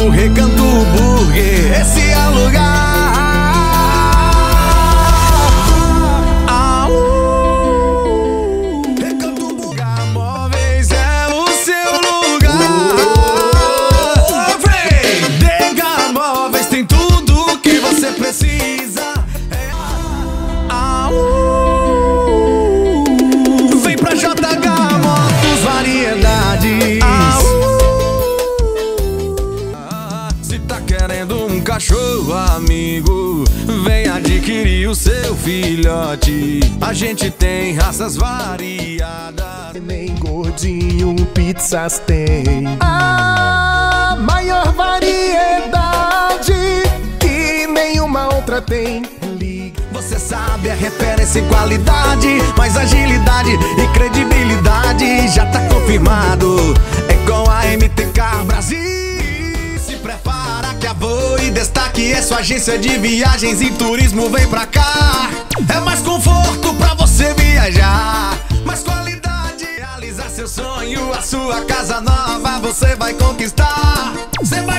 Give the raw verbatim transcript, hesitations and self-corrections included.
no Recanto Burger, esse é o lugar. Ah, uh, Recanto Burger Móveis é o seu lugar. Uh, vem! Dega Móveis tem tudo que você precisa. É, ah, uh, vem pra J H Motos Variedades. Ah, uh, se tá querendo um cachorro amigo, vem adquirir o seu filhote. A gente tem raças variadas. Nem gordinho pizzas tem a maior variedade que nenhuma outra tem. Você sabe, é referência em qualidade, mais agilidade e credibilidade. Já tá confirmado, é com a M T Car Brasil. Se prepara que a Voe Destaque é sua agência de viagens e turismo. Vem pra cá, é mais conforto pra você viajar, mais qualidade, realizar seu sonho. A sua casa nova você vai conquistar. Você vai